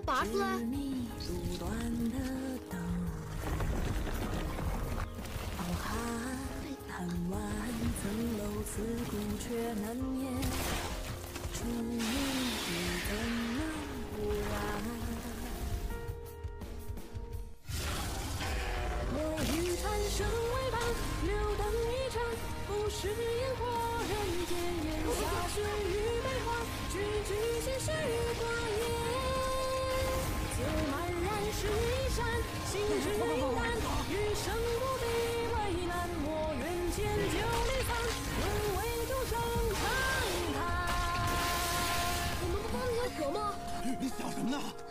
拔出来。 我欲产生为伴，留灯一盏，不食烟火，人间烟霞雪与梅花，句句鲜血与挂叶。酒满然是一山，心之灵丹，余生不必为难，我愿见酒离散，沦为独生长叹。 我们不帮你喝吗？ 你想什么呢？